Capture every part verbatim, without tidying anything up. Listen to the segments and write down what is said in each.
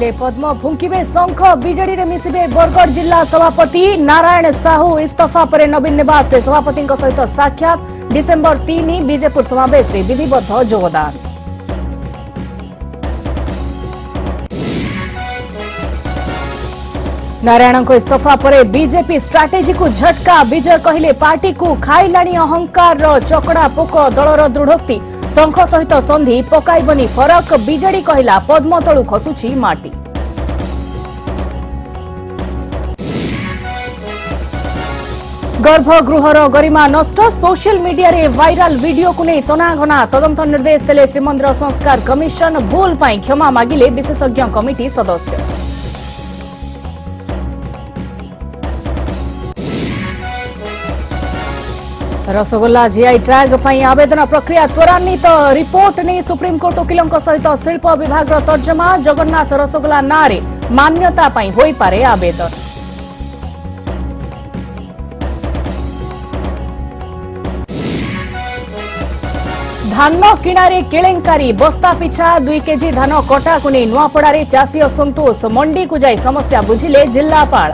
कहले पद्म भुंकिबे शंख बीजेडी रे मिसिबे बरगढ़ जिला सभापति नारायण साहू इस्तफा पर नवीन निवास रे सभापति सहित साक्षात डिसेम्बर तीन बीजेपुर समावेश रे विधिबद्ध योगदान। नारायण को इस्तफा पर बीजेपी स्ट्राटेजी को झटका विजय कहले पार्टी को खाइलाणी अहंकार चकड़ा पोक दलर दृढ़ोक्ति शंख सहित संधि पकाइबनी फरक बीजेडी कहला पद्म तलु खसुछि माटी। गर्भगृहर गरिमा नष्ट सोशल मीडिया रे वायरल वीडियो को नहीं तनाघना तदंत निर्देश देले श्रीमंदिर संस्कार कमिशन भूल पाई क्षमा मागिले विशेषज्ञ कमिटी सदस्य। रसगोल्ला जीआई टैग पर आवेदन प्रक्रिया त्वरान्वित रिपोर्ट नहीं सुप्रीमकोर्ट वकिलों सहित शिल्प विभाग तर्जमा जगन्नाथ रसगोल्ला नारे मान्यता पाई होई पारे आवेदन। धान किणारे केलेंकारी बस्ता पिछा दुई केजी धान कटा को नहीं नुआपड़ा चाषी असंतोष मंडी को जाई समस्या बुझिले जिल्लापाल।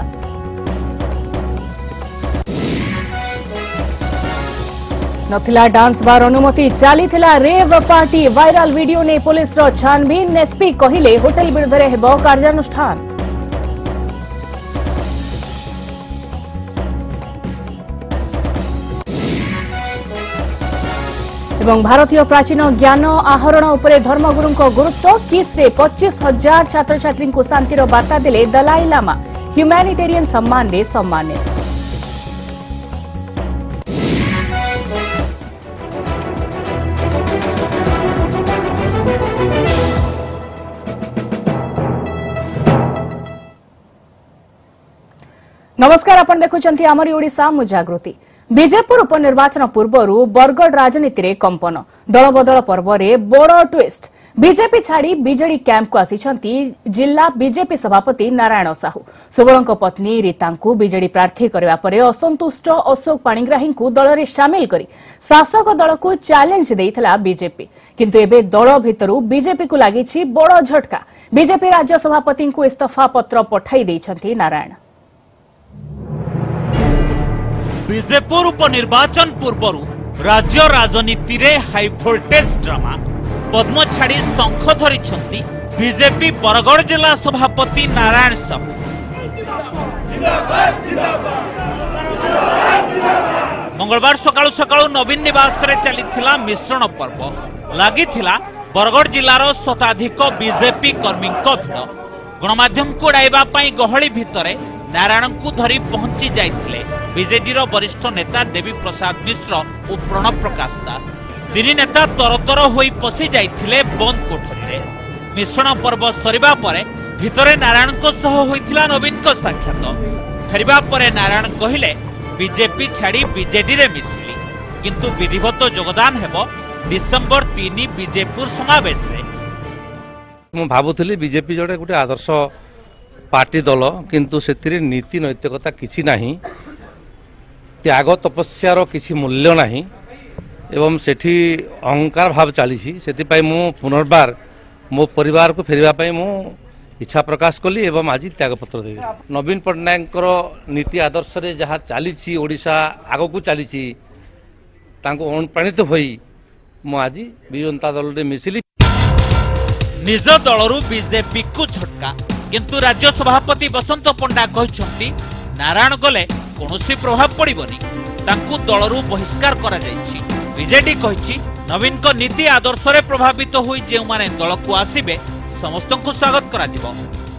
नथिला डांस बार अनुमति चली रेव पार्टी वायरल वीडियो ने पुलिस रो छानबीन एसपी कहिले होटल विरुद्ध रे हेबो कार्यानुष्ठान। एवं भारतीय प्राचीन ज्ञान आहरण उपरे धर्मगुरु गुरुत्व किस रे पच्चीस हजार छात्र छात्री को शांतिर बार्ता देले दलाई लामा ह्यूमैनिटेरियन सम्मान दे सम्मानित। नमस्कार आपण देखुचंती आमरी ओडिशा मु जागृति। बीजेपुर उपनिर्वाचन पूर्व बरगढ़ राजनीति रे कंपन दल बदल पर्व रे बड़ ट्विस्ट बीजेपी छाड़ी बीजेडी कैंप को आसिछंती जिला बीजेपी सभापति नारायण साहू। सुबलंक पत्नी रीतांकु बीजेडी प्रार्थी करबा परे असंतुष्ट अशोक पाणिग्राही को दल रे शामिल करी शासक दल को चैलेंज देइथला बीजेपी किंतु एबे दल भितरु बीजेपी को लागिछि बड़ झटका। बीजेपी राज्य सभापति को इस्तफा पत्र पठाई देइछंती नारायण। बीजेपुर उपनिर्वाचन पूर्व राज्य राजनीति रे हाई वोल्टेज ड्रामा पद्म छाड़ी शंख धरिछंती बीजेपी बरगढ़ जिला सभापति नारायण साहू। मंगलवार सकाळु सकाळु नवीन निवास रे चलीथिला मिश्रण पर्व लागिथिला बरगढ़ जिलार शताधिक बीजेपी कर्मी भिड़ गणमाध्यम को उड़ाइबा पई गहली भितरे नारायण को धरी पहुंची जाइथिले बीजेडी रो वरिष्ठ नेता देवी प्रसाद मिश्र और प्रणव प्रकाश दास। तीन नेता तरतर होई पसी जाइथिले बंद कोठरी रे। मिश्रण पर्व सरिबा परे भितरे नारायण को सह होइथिला नवीन को साक्षात। फेरिबा परे नारायण कहिले बीजेपी छाड़ी बीजेडी रे मिसिली किंतु विधिवत योगदान हेबो डिसेंबर तीन बीजेपुर समावेश रे। मु भाबुथली बीजेपी जोडे गुटे आदर्श पार्टी दल किंतु सेतिरे नीति नैतिकता किछि नाही त्याग तपस्यार किछि मूल्य नाही एवं सेठी अहंकार भाव चली से मु पुनर्बार मो परिवार को फेरवा पाई मु इच्छा प्रकाश कली एवं आज त्यागपत्र देवी। नवीन पट्टनायक नीति आदर्श रे जहाँ चली ओडिशा आग को चली अनुप्राणित होई मु आज विजु जनता दल रे मिसिली। निज दलरू बीजेपी को झटका किंतु राज्य सभापति बसंत पंडा कहछंती नारायण गले कोनोसी प्रभाव पड़िबनी तांकु दलरू बहिष्कार करा जायछि। बीजेडी कहिछि नवीन को नीति आदर्श रे प्रभावित होई जे माने दल को आसीबे समस्त को स्वागत करा जिवो।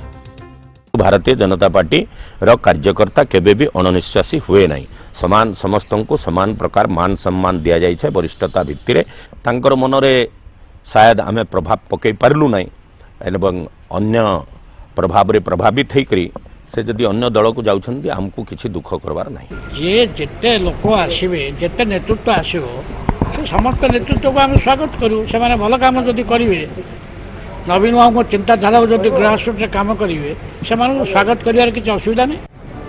भारतीय जनता पार्टी रो कार्यकर्ता केबे भी अणनिश्वासी हुए नहीं समान समस्त को समान प्रकार मान सम्मान दिया जाय छै। वरिष्ठता भित्तिरे तांकर मनरे शायद आमे प्रभाव पकई पारलु नहीं एवं अन्य प्रभाव रे प्रभावित होई करी से जदि अन्य दल को जाउछन्ती हमको किछि दुख करबार नहीं। जे जेते लोक आसीबे जेते नेतृत्व आसीबो से समस्त नेतृत्व को हम स्वागत करू। से माने भल काम जदि करिवे नवीन बाबू को चिंताधारा जदि ग्रासरूट से काम करिवे से माने स्वागत करिवार किछि असुविधा नहीं।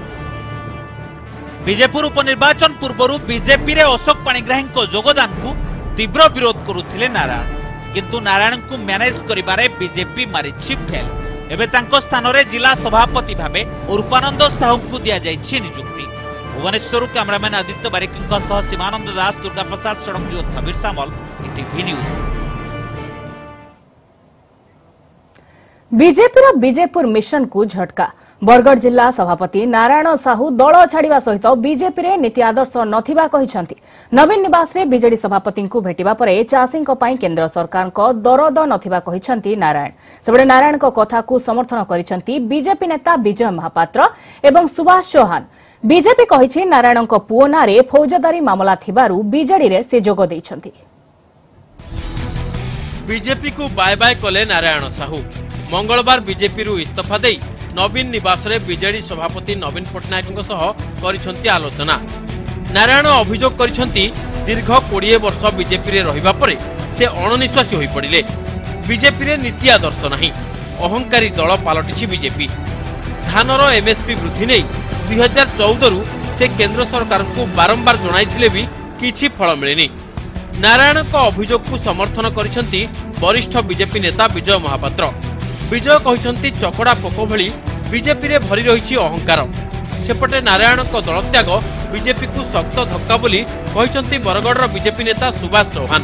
बीजेपुर उपनिर्वाचन पूर्व बीजेपी रे अशोक पाणिग्राही को योगदान को तीव्र विरोध करुथिले नारायण किंतु नारायण को मैनेज करिबारे बीजेपी मारिछि फेल। एबे तांको स्थान रे जिला सभापति भाबे उर्पानंद साहू को दिया जायछि नियुक्ति। भुवनेश्वर कैमरामैन आदित्य बारिक सीमानंद दास, दुर्गा प्रसाद षडंगी और Thabir Samal, ETV news. BJP Vijaypur mission को झटका। बरगढ़ जिला सभापति नारायण साहू दल छाड़ा सहित बीजेपी रे नीति आदर्श नथिबा कहिसंती। नवीन निवास रे बीजेडी सभापति को भेटिबा परे चाषी केंद्र सरकार को दरद नथिबा कहिसंती नारायण। सेबडे नारायण को कथा को समर्थन करिसंती बीजेपी नेता विजय महापात्र एवं सुभाष चौहान। बीजेपी कहिछि नारायण को पुओ नारे फौजदारी मामला थिबारु बीजेडी रे से जोग दैछंती। बीजेपी को बाय बाय कले नारायण साहू। मंगलवार बीजेपी रु इस्तीफा दे नवीन निवास रे बीजेडी सभापति नवीन पट्टनायक सह करिसंती आलोचना। नारायण अभियोग करिसंती दीर्घ बीस वर्ष बीजेपी रे रहिबा परे से अणनिश्वासी होई पड़िले। बीजेपी रे नीति आदर्श नहीं, अहंकारी दल पालटिछि बीजेपी। धानर एमएसपी वृद्धि नहीं दुई हजार चौदह रु से केंद्र सरकार को बारंबार जणाइथिले भी किछि फल मिलेनी। नारायण को अभियोग को समर्थन करिसंती वरिष्ठ बीजेपी नेता विजय महापात्र। विजय कहिसंती चकड़ा पोक भली बीजेपी रे भरी रहिछि अहंकार। सेपटे नारायण को दल त्याग बीजेपी को शक्त धक्का बोली कहिसंती बरगढ़ बीजेपी नेता सुभाष चौहान।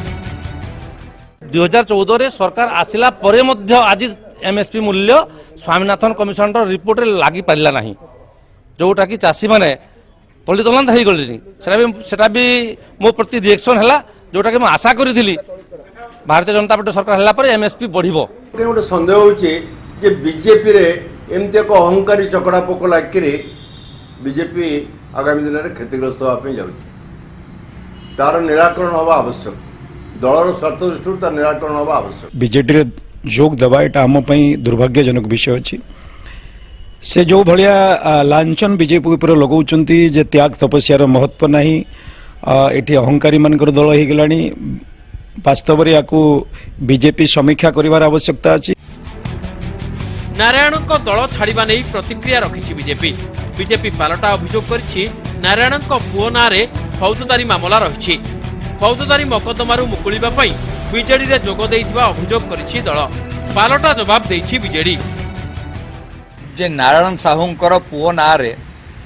दुई हजार चौदह रे सरकार आसिला परे मध्य आज एमएसपी मूल्य स्वामीनाथन कमिशन रिपोर्ट रे लागी पारिला नहीं, जोटा कि चाषी माने तलितलांत हो गले। सेटा भी मो प्रति रिएक्शन है, जोटा कि आशा करी भारतीय जनता पार्टी सरकार हला पर एमएसपी बढ़िबो। गोटे सन्देह होचे जे बीजेपी रे एमती एक अहंकारी चकड़ा पोक लागिरे बीजेपी आगामी दिन में क्षतिग्रस्त होगा जाऊँ। तार निराकरण हवा आवश्यक, दलर स्वार्थ दृष्टि तार निराकरण हवा आवश्यक। बीजेडी रे जोग दबा एटा आम पई दुर्भाग्यजनक विषय अछि। से जो भलिया लांछन बीजेपी ऊपर लगाउचंती जे त्याग तपस्यार महत्व नाही, एठी अहंकारी मानकर दल हो गलानी। वास्तव रे याकू बीजेपी समीक्षा करिवार आवश्यकता अछि। नारायण को दल छाड़िबा नै प्रतिक्रिया रखिछि बीजेपी। बीजेपी पालटा अभियोग करिछि नारायण को पुओ नारे फौजदारी मामला रहिछि। फौजदारी मकदमारु मुकुलिबा पई बीजेडी रे जोग देइथिबा अभियोग करिछि दल। पालटा जवाब देइछि बीजेडी जे नारायण साहूंकर पुओ नारे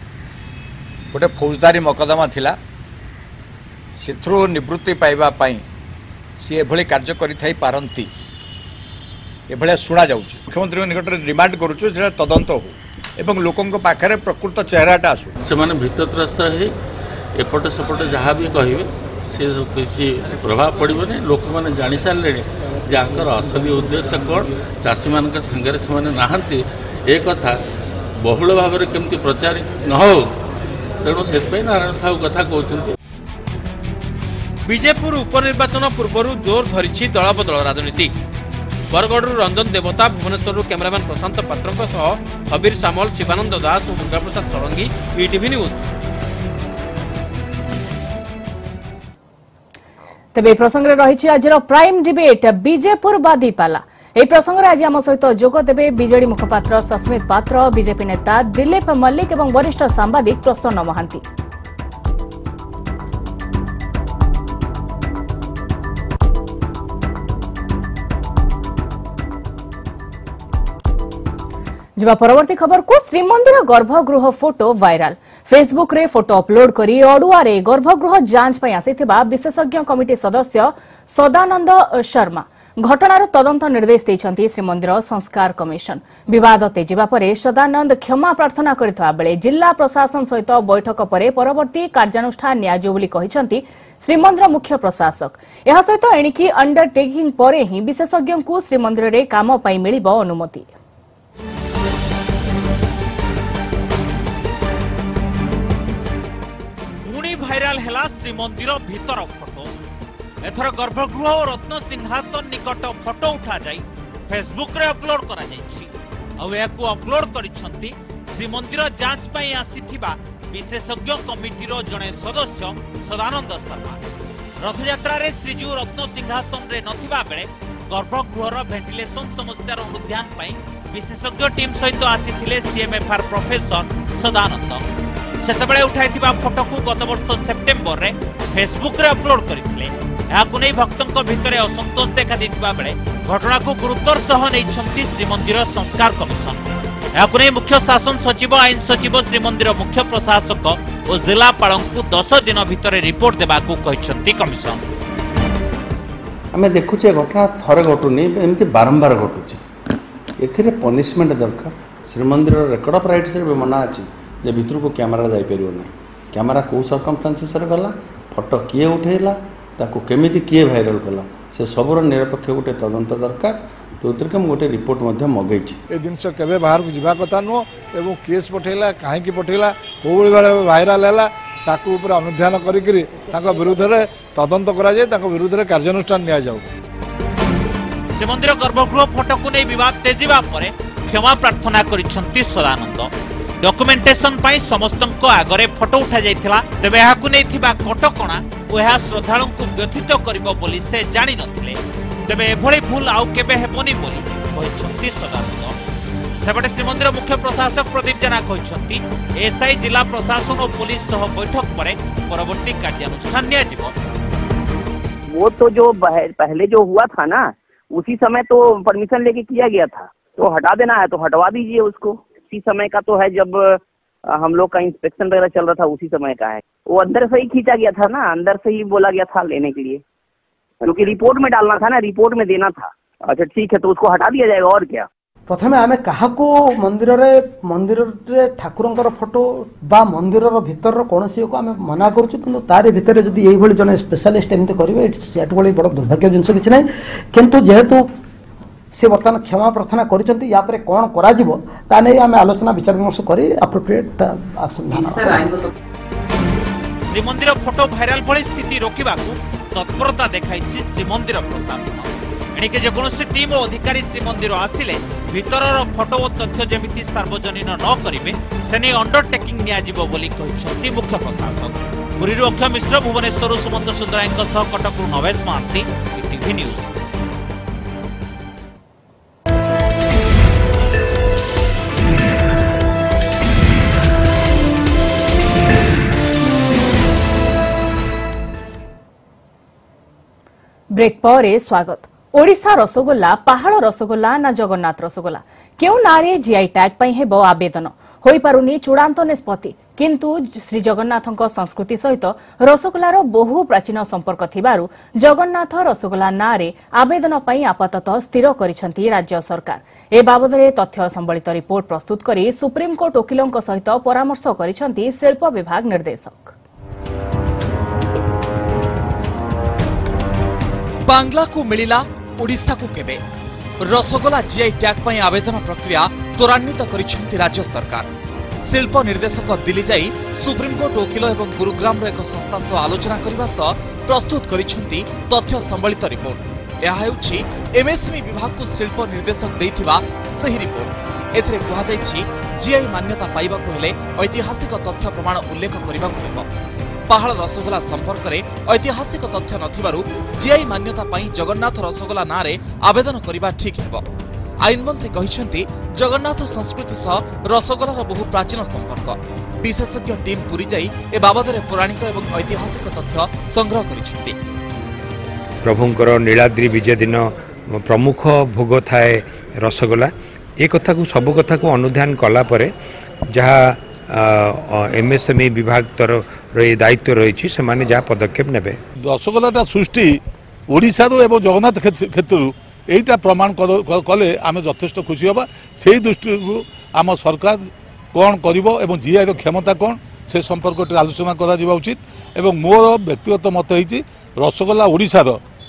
गोटे फौजदारी मकदमा थिला, सेथरो निवृत्ति पाइबा पई सी एभली कार्य करिथाई पारंती एभलिया शुणा जाउछि। मुख्यमंत्री निकट में डिमांड करूछु जे तदंत हो एवं लोकंक पाखरे प्रकृत चेहराटा आसु। से माने भित्तत्रस्त हे एपटे सेपटे जहाँ भी कहिबे से किसी प्रभाव पड़िबने। लोक माने जानि सारले जे आंकर असली उद्देश्य कोन, चाषी मान के संगे से माने नाहंती ए कथा बहुल भाव में केमती प्रचार न हो, तेणु से नारायण साहू कथा कहते। बीजेपुर उपनिर्वाचन पूर्व जोर धरी दल बदल राजनीति। बरगढ़ रंजन देवता, भुवनेश्वर कैमरामैन प्रशांत पात्र सह हबीर सामल, शिवानंद दास और दुर्गा प्रसाद षडंगी, ईटीवी न्यूज। तेबे प्रसंग रही आज प्राइम डिबेट बीजेपुर बादी पाला। এই প্রসঙ্গে আজ আম সহিত যোগ দেবে বিজেডি মুখপাত্র সস্মিত পাত্র, বিজেপি নেতা দিলীপ মল্লিক এবং বরিষ্ঠ সাংবাদিক প্রসন্ন মহান্তি। যা পরবর্তী খবর কু শ্রীমন্দির গর্ভগৃহ ফটো ভাইরাল। फेसबुक रे फोटो अपलोड करी अडुआरे गर्भगृह जांच पई आसीथिबा विशेषज्ञ कमिटी सदस्य सदानंद शर्मा घटनार तदंत निर्देश दैछंती श्रीमंदिर संस्कार कमिशन। विवाद तेजिबा परे सदानंद क्षमा प्रार्थना करिथबा बेले जिला प्रशासन सहित बैठक परे परवर्ती कार्यानुष्ठान नियाजो बोली कहिसंती श्रीमंदिर मुख्य प्रशासक। एहा सहित एणिकी अंडरटेकिंग परे ही विशेषज्ञ को श्रीमंदिर रे काम पई मिलिबो अनुमति। भाइराल हैला श्रीमंदिर भीतर फोटो। एथर गर्भगृह और रत्न सिंहासन निकट फोटो उठा जाई फेसबुक रे अपलोड करा जायछि। आ याकू अपलोड करिसंती श्रीमंदिर जांच पई आसीथिबा विशेषज्ञ कमिटीर जणे सदस्य सदानंद शर्मा। रथयात्रा रे श्रीजू रत्न सिंहासन रे नथिबा बेले गर्भगृहर वेंटिलेशन समस्यार अनुध्यान पई विशेषज्ञ टीम सहित आसीथिले सीएमएफआर प्रोफेसर सदानंद। सेतबेले उठाइथिबा फोटो को गत वर्ष सेप्टेम्बर रे फेसबुक रे अपलोड करिथिले। ଏହାକୁ ନେଇ ଭକ୍ତଙ୍କ ଭିତରେ ଅସନ୍ତୋଷ ଦେଖାଦେଇଥିବା ବେଳେ ଘଟଣାକୁ ଗୁରୁତ୍ୱର ସହ ନେଇଛନ୍ତି ଶ୍ରୀମନ୍ଦିର ସଂସ୍କାର କମିଶନ। ଏହାକୁ ନେଇ ମୁଖ୍ୟ ଶାସନ ସଚିବ ଆଇନ ସଚିବ ଶ୍ରୀମନ୍ଦିର ମୁଖ୍ୟ ପ୍ରଶାସକ ଓ ଜିଲ୍ଲାପାଳଙ୍କୁ ଦଶ ଦିନ ଭିତରେ ରିପୋର୍ଟ ଦେବାକୁ କହିଛନ୍ତି କମିଶନ। ଆମେ ଦେଖୁଛେ ଘଟଣା ଥରେ ଘଟୁନି, ଏମିତି ବାରମ୍ବାର ଘଟୁଛି। ଏଥିରେ ପନିଶମେଣ୍ଟ ଦରକାର। ଶ୍ରୀମନ୍ଦିର ରେକର୍ଡ ଅଫ୍ ରାଇଟ୍ସରେ ବି ମନା ଅଛି ଯେ ଭିତରକୁ କ୍ୟାମେରା ଯାଇପାରିବ ନାହିଁ। କ୍ୟାମେରା କେଉଁ ସର୍କମଷ୍ଟାନ୍ସେସରେ ଗଲା, ଫଟୋ କିଏ ଉଠେଇଲା, ତାକୁ କେମିତି କିଏ ଭାଇରାଲ କଲା, ସେ ସବୁର ନିରପେକ୍ଷ ଗୋଟେ ତଦନ୍ତ ଦରକାର। ଯେଉଁଥିରେ କି ମୁଁ ଗୋଟେ ରିପୋର୍ଟ ମଧ୍ୟ ମଗେଇଛି। ଏ ଜିନିଷ କେବେ ବାହାରକୁ ଯିବା କଥା ନୁହଁ ଏବଂ କେସ୍ ପଠେଇଲା, କାହିଁକି ପଠେଇଲା, କୋଉଭଳି ଭାବେ ଭାଇରାଲ ହେଲା, ତାକୁ ଉପରେ ଅନୁଧ୍ୟାନ କରିକିରି ତାଙ୍କ ବିରୁଦ୍ଧରେ ତଦନ୍ତ କରାଯାଏ, ତାଙ୍କ ବିରୁଦ୍ଧରେ କାର୍ଯ୍ୟାନୁଷ୍ଠାନ ନିଆଯାଉ। ଶ୍ରୀମନ୍ଦିର ଗର୍ଭଗୃହ ଫଟୋକୁ ନେଇ ବିବାଦ ତେଜିବା ପରେ କ୍ଷମା ପ୍ରାର୍ଥନା କରିଛନ୍ତି ସଦାନନ୍ଦ। ଡକୁମେଣ୍ଟେସନ ପାଇଁ ସମସ୍ତଙ୍କ ଆଗରେ ଫଟୋ ଉଠାଯାଇଥିଲା, ତେବେ ଏହାକୁ ନେଇଥିବା କଟକଣା ଓ ଏହା ଶ୍ରଦ୍ଧାଳୁଙ୍କୁ ବ୍ୟଥିତ କରିବ ବୋଲି ସେ ଜାଣିନଥିଲେ। ତେବେ ଏଭଳି ଭୁଲ ଆଉ କେବେ ହେବନି ବୋଲି କହିଛନ୍ତି ସଦାନନ୍ଦ। ସେପଟେ ଶ୍ରୀମନ୍ଦିର ମୁଖ୍ୟ ପ୍ରଶାସକ ପ୍ରଦୀପ ଜେନା କହିଛନ୍ତି ଏସ୍ଆଇ ଜିଲ୍ଲା ପ୍ରଶାସନ ଓ पुलिस सह बैठक पर परवर्ती कार्यानुष्ठान नियाजिब। वो तो जो पहले जो हुआ था ना, उसी समय तो परमिशन लेके किया गया था, तो हटा देना है तो हटवा दीजिए उसको। उसी समय का तो है जब हम लोग का इंस्पेक्शन वगैरह चल रहा था, उसी समय का है। वो अंदर से ही खींचा गया था ना, अंदर से ही बोला गया था लेने के लिए, क्योंकि रिपोर्ट में डालना था ना, रिपोर्ट में देना था। अच्छा ठीक है, तो उसको हटा दिया जाएगा और क्या। प्रथमे आमे काहाको मंदिर रे मंदिर रे ठाकुरंकर फोटो बा मंदिर रो भीतर रो कोनसी को आमे मना करूछु, किंतु तारे भीतर जदी एई भली जने स्पेशलिस्ट एमते करिवे एट बड़ी बड़ दुर्भाग्य जिंस किछ नै। किंतु जेहेतु से वर्तमान क्षमा प्रार्थना करिसंती, या परे कोन करा जिवो ता नै आमे आलोचना विचार विमर्श करी appropriate action. Srimandir photo viral भली स्थिति रोकिबाकू तत्परता देखाइछि श्रीमंदिर प्रशासन। एणिके जेकोसी टीम और अधिकारी श्रीमंदिर आसिले भितरर फोटो और तथ्य जमिति सार्वजनीन न करिवे सेने अंडरटेकिंग नियाजिबो बोली कहिसंती मुख्य प्रशासक। पुरीरू अक्षय मिश्र, भुवनेश्वर सुमंत सुंदरायଙ୍କ सह कटकरू नवेश महांती, ईटीवी न्यूज। ब्रेक पर स्वागत। ओडिशा रसगोल्ला पहाड़ रसगोल्ला ना जगन्नाथ रसगोल्ला क्यों नारे जीआई टैग पई हेबो आवेदन होई पारुनी चूड़ांत निष्पत्ति, किंतु श्री जगन्नाथଙ୍କ संस्कृति सहित रसगोल्लार बहु प्राचीन संपर्क थिबारु जगन्नाथ रसगोल्ला नारे आवेदन पई आपाततः स्थिर करिसंती राज्य सरकार। ए बाबदरे तथ्य संबलित रिपोर्ट प्रस्तुत करी सुप्रीम कोर्ट वकिलଙ୍କ सहित परामर्श करिसंती शिल्प विभाग निर्देशक। बांग्ला को मिलिला ओडिशा को केबे? रसगोल्ला जीआई टैग पई आवेदन प्रक्रिया त्वरान्वित करिसेंती राज्य सरकार। शिल्प निर्देशक दिल्ली जाई सुप्रीम कोर्ट वकिल एवं गुरुग्राम एक संस्था सह आलोचना करबा सह प्रस्तुत करिसेंती तथ्य संबलित रिपोर्ट। यह हेउछि एमएसएमई विभाग को शिल्प निर्देशक देइथिबा सही रिपोर्ट। एथिरे कुहा जाइछि जीआई मान्यता पाइबाकू हेले ऐतिहासिक तथ्य प्रमाण उल्लेख करिबाकू हेबो। पहाड़ रसगोल्ला संपर्क में ऐतिहासिक तथ्य नथिबारु जीआई मान्यता पाई जगन्नाथ रसगोल्ला नारे आवेदन करिबा ठीक हेबो। आईन मंत्री कहिसेंती जगन्नाथ संस्कृति सह रसगोल्लार बहु प्राचीन संपर्क। विशेषज्ञ टीम पुरी जाई ए बाबदरे पौराणिक एवं ऐतिहासिक तथ्य संग्रह करिसेंती। प्रभुंकर नीलाद्रि विजय दिन प्रमुख भोग थाए रसगोल्ला। ए कथा को सब कथा को अनुध्यान कला परे जहा एमएसएमई विभाग तरफ दायित्व रही से माने जहाँ पदक्षेप नेबे। रसगोल्ला सृष्टि ओडिशा एवं जगन्नाथ क्षेत्र यहीटा प्रमाण कले आम यथेष खुशी हवा। से दृष्टि आम सरकार कौन कर जीआई क्षमता कौन से संपर्क आलोचना करा उचित। एवं मोर व्यक्तिगत मत है रसगोल्ला ओडिशार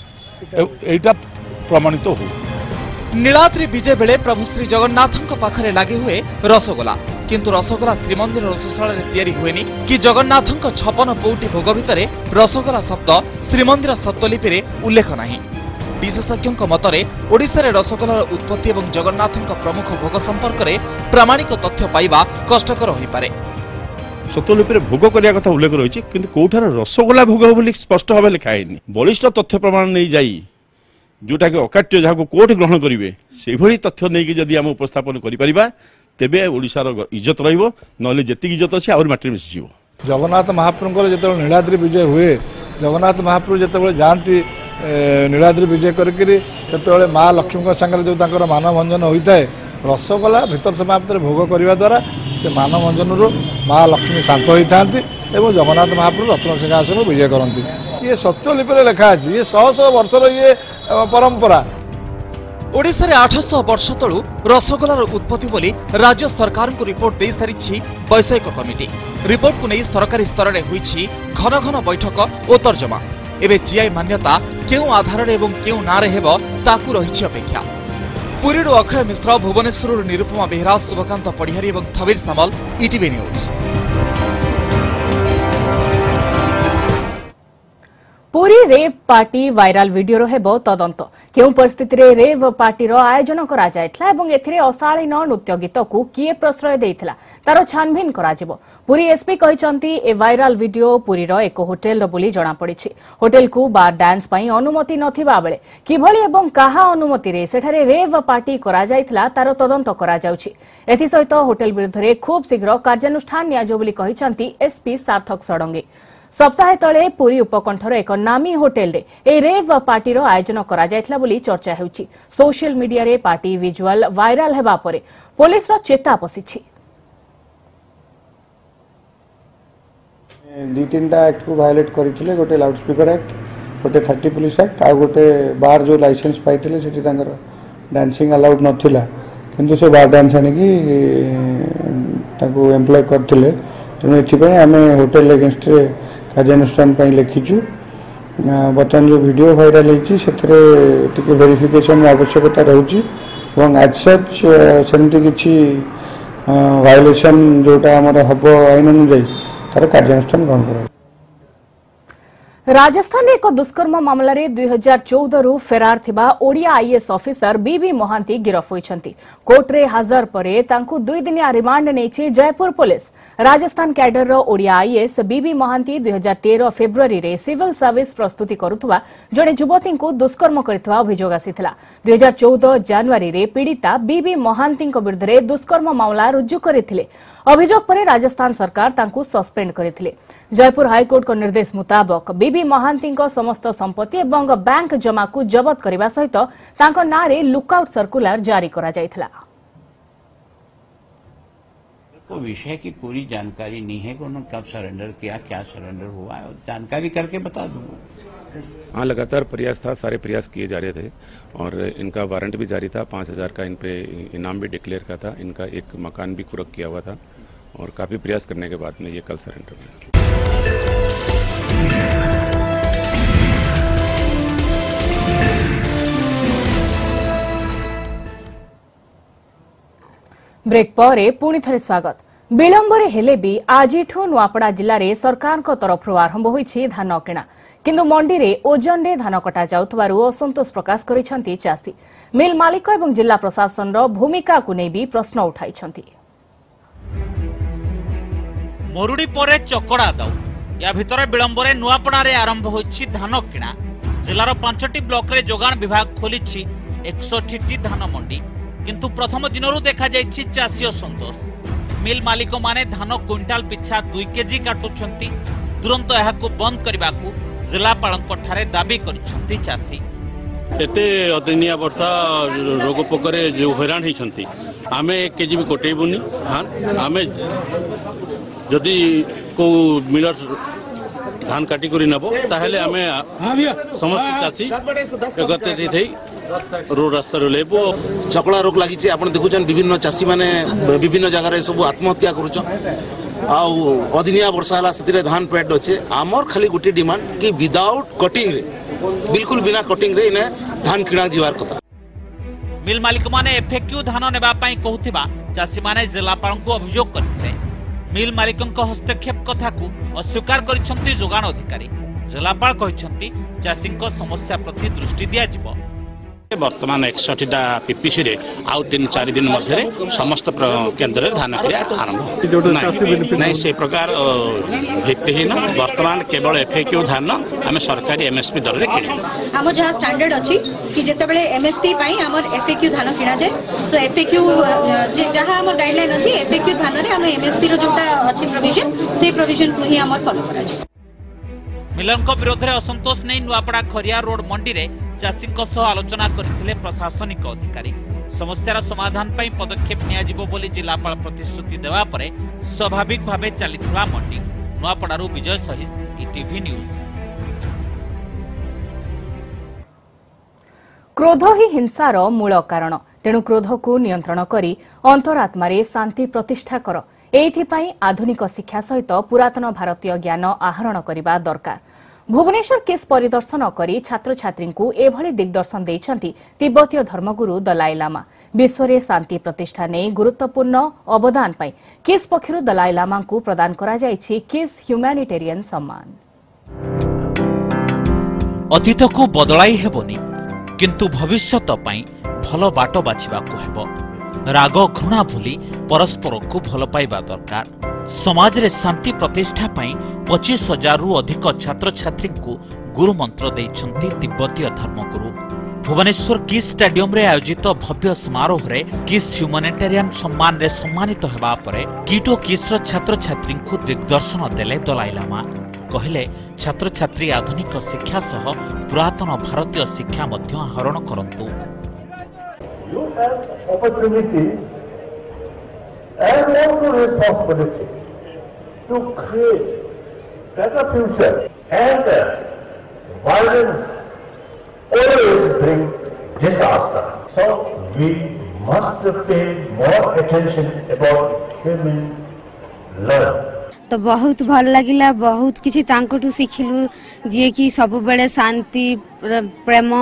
एटा प्रमाणित हो। नीलाद्रि विजय बेले प्रभु श्री जगन्नाथ पाखरे लगे हुए रसगोल्ला, किंतु रसगोल्ला श्रीमंदिर रसशाला तैयारी हुएनी कि जगन्नाथ छपन पौटी भोग भितर रसगोल्ला शब्द श्रीमंदिर सत्वलिपि रे उल्लेख नहीं। विशेषज्ञों मतरे ओडिशा रे रसगोल्लार उत्पत्ति एवं जगन्नाथ प्रमुख भोग संपर्क में प्रामाणिक तथ्य पाइबा कष्टकर हो पारे। सत्वलिपि भोग करिया कथा उल्लेख रही, किंतु कोठार रसगोल्ला भोग बोली स्पष्ट भाव लिखाएनी। बलिष्ठ तथ्य प्रमाण नहीं जाई जोटा कि अकाट्य जहाँ कोर्ट ग्रहण करेंगे से भली तथ्य नहीं कि जदि आम उपस्थापन करिपरिबा तेबे ओडिशार इज्जत रहिबो, नले जेतिक इज्जत अछि और माटी मिसिजिवो। जगन्नाथ महाप्रभुଙ୍କର ଯେତେବେଳେ ନୀଳାଦ୍ରି ବିଜୟ ହୁଏ जगन्नाथ महाप्रभु जिते जाती नीलाद्रि विजय करके माँ लक्ष्मी सागर जो मानभंजन होता है रसगोला भितर समाप्त भोग करने द्वारा से मानभंजन माँ लक्ष्मी शांत होता है जगन्नाथ महाप्रभु रत्न सिंहासन विजय करती। ये सत्यलिपि लिखा है ये शह शह वर्षर ये परंपरा। ओडिशा रे आठ सौ वर्ष तलू रसगोलार उत्पत्ति बोली राज्य सरकार को रिपोर्ट दे सारी वैषयिक कमिटी। रिपोर्ट को नहीं सरकारी स्तर में हुई घन घन बैठक और तर्जमा। एवं जीआई मान्यता क्यों आधार एवं क्यों नारे हेबो ताकू रही अपेक्षा। पुरी अक्षय मिश्र, भुवनेश्वर निरुपमा बेहरा, शुभकांत पढ़िहारी और Thabir Samal, ETV news. Puri rave party viral video हेबो तदंत। केउं परिस्थिति रे रेव पार्टी रो आयोजन करा जायतला एवं एथिरे अशालीन नृत्य गीत को किए प्रश्रय देइथिला तारो छानभिन करा जिवो। पुरी एसपी कहिसंती ए वायरल वीडियो पुरी रो एक होटेल रो बोली जणा पड़िछि। होटेल को बार डांस पई अनुमति नथिबा बेले किभଳି एवं काहा अनुमति रे सेठारे रेव पार्टी करा जायतला तारो तदंत करा जाउछि। एथि सहित होटेल विरुद्ध रे खूब शीघ्र कार्यानुष्ठान नियाजो बोली कहिसंती एसपी सार्थक सडंगे। सप्ताह तले पुरी उपकंठर एक नामी होटेल रे ए रेव पार्टी रो आयोजन करा जायतला बोली चर्चा हेउछि। सोशल मीडिया रे पार्टी विजुअल वायरल हेबा परे पुलिस रो चेता पसिछि। दी तीनटा एक्ट को वायलेट करिथिले, गोटे लाउड स्पीकर एक्ट, गोटे थर्टी पुलिस एक्ट आ गोटे बार जो लाइसेंस पाइथिले सेठी तांकर डांसिंग अलाउड नथिला किंतु से बार डांस आनी की ताको एम्प्लॉय करथिले। तेणु एथिपई आमे होटेल अगेंस्ट रे कार्यानुष्ठान लिखिचु। बर्तमान जो वीडियो वायरल होती से वेरिफिकेशन आवश्यकता रही आज सच सेमती किसी वायोलेशन जोटा आम हम आईन अनुजाई तार कार्यानुष्ठान ग्रहण कर। राजस्थान एक दुष्कर्म मामला रे दुई हजार चौदह रु फेरार थिबा Odia IAS officer B B Mohanty गिरफ होइछंती। कोर्ट रे हाजर परे तांकु दुई दिनिया रिमांड नेछि जयपुर पुलिस। राजस्थान कैडर रो ओडिया आईएएस बीबी महांती दुई हजार तेरह फेब्रुआरी रे सिविल सर्विस प्रस्तुति करुथुवा जणे युवती को दुष्कर्म करथिबा अभियोग आसीथिला। दुई हजार चौदह जनवरी रे पीड़िता बीबी महांती विरुद्ध रे दुष्कर्म मामला रुजु करिथिले। अभियोग परे राजस्थान सरकार तांकु सस्पेंड करिथिले। जयपुर हाईकोर्ट को निर्देश मुताबक बीबी महांती समस्त संपत्ति एवं बैंक जमा को जबत करने सहित तांको नारे लुकआउट सर्कुलर जारी करा जायथिला। को विषय की पूरी जानकारी नहीं है कि उन्होंने कब सरेंडर किया, क्या सरेंडर हुआ है, जानकारी करके बता दूंगा। हाँ, लगातार प्रयास था, सारे प्रयास किए जा रहे थे और इनका वारंट भी जारी था। पाँच हजार का इन पे इनाम भी डिक्लेयर का था। इनका एक मकान भी कुर्क किया हुआ था और काफी प्रयास करने के बाद में ये कल सरेंडर हुआ। ब्रेक पर पुणी थे स्वागत। विलंबरे हेले भी आजिठू नुआपड़ा जिले में सरकार तरफ आरंभ होईछि धान किणा किंतु मंडी रे ओजन रे धान कटा जाउथबारु असंतोष प्रकाश करिसंती चासी। मिल मालिक एवं जिला प्रशासन रो भूमिका को नै भी प्रश्न उठाइछंती। मरुड़ी परे चकड़ा दाउ या भितर विलंबरे नुआपड़ा रे आरंभ होईछि धान किणा। जिलार पांचटी ब्लॉक रे जोगान विभाग खोलिछि एकसठ टी धान मंडी किंतु प्रथम दिनरू देखा जाइछि चासी असंतोष। मिल मालिक माने धान क्विंटाल पिछा दुई केजी काटुछंती। तुरंत एहाकु बंद करबाकू जिलापालक ठारे दाबी करिसंती चासी। एते अदिनिया वर्षा रोग पोकरे जो हैरान होइछंती आमे एक केजी भी कोटेबुनी। हां, आमे जदि को मिलर धान काटी करी नबो ताहेले आमे समस्त चासी एकत्रित थई रोड रास्ता लेबो। चकड़ा रोग लगी आप देखुन विभिन्न चाषी मैंने विभिन्न जगार सब आत्महत्या कर अदिनिया वर्षा है धान पेट अच्छे आमर खाली गोटे डिमांड कि विदाउट कटिंग रे बिल्कुल बिना कटिंग रे इने धान किणा जीवार कथा। मिल मालिक माने एफएक्यू धान नेबा पई कहउथिबा चाषी माने जिलापाल को अभियोग करथिले। मिल मालिकक हस्तक्षेप कथा को अस्वीकार करिसंती जोगान अधिकारी। जिलापाल कहिसंती चाषीक समस्या प्रति दृष्टि दिया जिवो। वर्तमान एकसठ पीपीसी रे आउ तीन चार दिन मध्य समस्त केन्द्र धान क्रिया आरंभ नहीं से प्रकार भित्तिहीन। वर्तमान केवल एफएक्यू धान आम सरकारी एमएसपी दर रे किणे हमर जहां स्टैंडर्ड अछि कि जेतेबेले एमएसपी पई हमर एफएक्यू धान किणा जाय सो एफएक्यू जहां हमर गाइडलाइन अछि एफएक्यू धान रे हम एमएसपी रो जोटा अछि प्रोविजन से प्रोविजन को ही हमर फॉलो करा जाय। मिलन विरोध में असंतोष नहीं नुआपड़ा खरिया रोड मंडी रे चाषी आलोचना करथिले प्रशासनिक अधिकारी। समस्यार समाधान पर पदक्षेप नियाजिबो बोली जिलापाल प्रतिश्रुति देवा परे स्वाभाविक भावे चलीथिबा मंडी। नुआपड़ारू विजय सहित ईटीवी न्यूज। क्रोध ही हिंसार मूल कारण, तेणु क्रोध को नियंत्रण करी अंतरात्मारे शांति प्रतिष्ठा कर। एइथिपाई आधुनिक शिक्षा सहित पुरातन भारतीय ज्ञान आहरण करने दरकार। भुवनेश्वर किस परिदर्शन करी छात्र छात्री को एभली दिग्दर्शन देइछंती तिब्बतीय धर्मगुरु दलाई लामा। विश्व में शांति प्रतिष्ठा नहीं गुरुत्वपूर्ण अवदान पाई किस पक्षर दलाई लामा को प्रदान करा जायछि किस ह्यूमैनिटेरियन सम्मान। अतीत को बदलाई हेबनी किंतु भविष्यत पाई भल बाट बाछिबाकू हेबो। राग घृणा भूली परस्पर को भल पाइबा दरकार। समाज रे शांति प्रतिष्ठा पाई पच्चीस हजार रु अधिक छात्र छात्री को गुरु मंत्र देइछंती तिब्बतीय धर्मगुरु। भुवनेश्वर किस स्टेडियम रे आयोजित भव्य समारोह रे किस ह्यूमैनिटेरियन सम्मान रे सम्मानित हेबा परे कीटो किस छात्र छात्री को दिग्दर्शन देले दलाई लामा। कहले छात्र छात्री आधुनिक शिक्षा सह पुरातन भारतीय शिक्षा मध्य आहरण करंतु। You have opportunity and also responsibility to create better future, and uh, violence always bring disaster. So we must pay more attention about human love. तो बहुत भल लगिला, बहुत किसी तांकटू सिखिलु जे कि सब बेले शांति प्रेम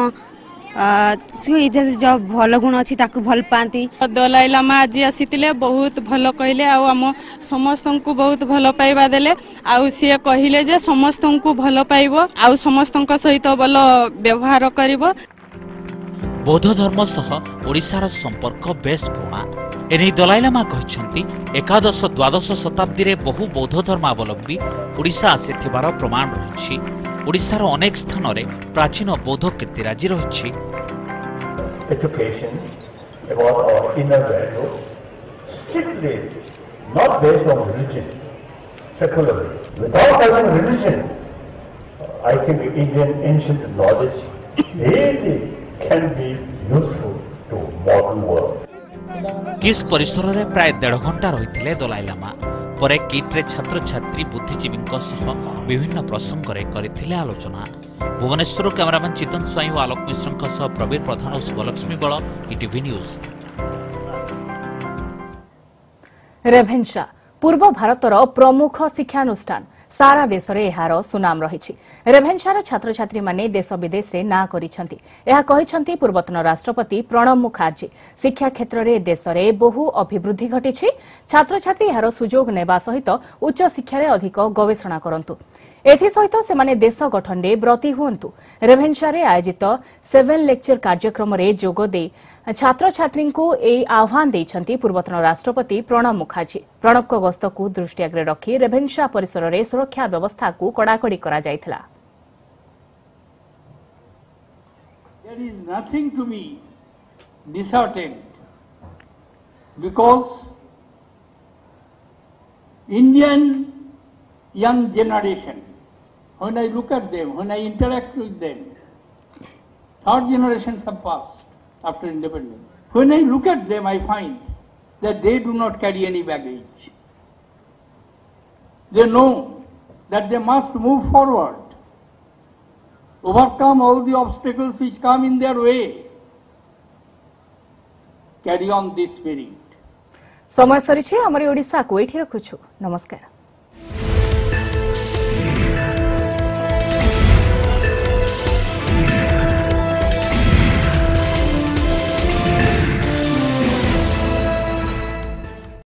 जो भल गुण अच्छी ताकू भल पाती। दलाई लामा आज आसीतिले बहुत भल कहले आ आम समस्त को बहुत भल पाइबा देले आ सी कहले जे समस्त को भल पाइबो आ समस्त सहित भल व्यवहार करिवो। बौद्ध धर्म सह ओडिशार संपर्क बेस पुराणा। एने दलाई लामा कहछंती एकादश द्वादश शताब्दी रे बहु बौद्ध धर्मावलंबी ओडिशा आसीथिबार प्रमाण रहिछि। ओडिशार अनेक स्थान रे प्राचीन बौद्ध कीर्तिराजी रहिछि। Education about our inner value, strictly not based on religion, secularly. Without touching religion, I think Indian ancient knowledge really can be useful to modern world. किस परिसर रे प्राय डेढ़ घंटा रही दलाई लामा। परे किट रे छात्र छात्री बुद्धिजीवी विभिन्न प्रसंग रे करथिले आलोचना। भुवनेश्वर कैमरामैन चितन स्वाई और आलोक मिश्र प्रवीर प्रधान और शुभलक्ष्मी बल ईटीवी न्यूज। रेभेन्सा पूर्व भारतर प्रमुख शिक्षानुष्ठान सारा देश में यार सुनाम रही। रेभेन्सार छात्र छात्री माने देश विदेश में ना करिसेंती। यह कहिसेंती पूर्वतन राष्ट्रपति प्रणब मुखर्जी। शिक्षा क्षेत्र में देश में बहु अभिवृद्धि घटी। छात्र छात्री यार सुजोग नेबा सहित उच्च शिक्षा अधिक गवेषणा करंतु। एथि सहित सेमाने देश गठन में ब्रती हुअन्तु। रेभेन्सा रे आयोजित सेवेन लेक्चर कार्यक्रम में जोग दे छात्र छात्री को ए आह्वान देइछंती पूर्वतन राष्ट्रपति प्रणब मुखर्जी। प्रणब को गस्त को दृष्टि आगे रखी रेभेन्सा परिसर में सुरक्षा व्यवस्था को कड़ाकड़ी करा जायथिला। There is nothing to be disheartened because Indian young generation, when I look at them, when I interact with them, third generations have passed after independence. When I look at them, I find that they do not carry any baggage. They know that they must move forward, overcome all the obstacles which come in their way, carry on this spirit. समय सरी आमरी ओडिशा को एठी रखुछु। नमस्कार।